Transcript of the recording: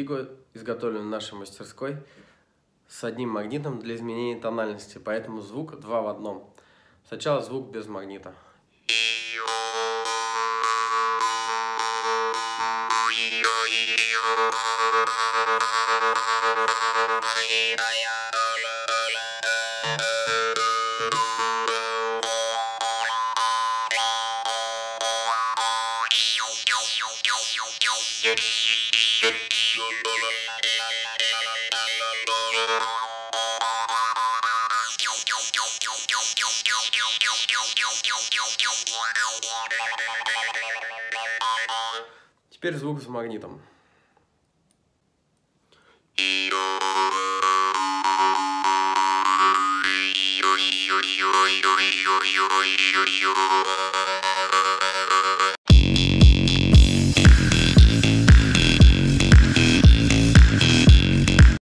стигу, изготовлен в нашей мастерской с одним магнитом для изменения тональности, поэтому звук 2 в 1. Сначала звук без магнита. Теперь звук с магнитом.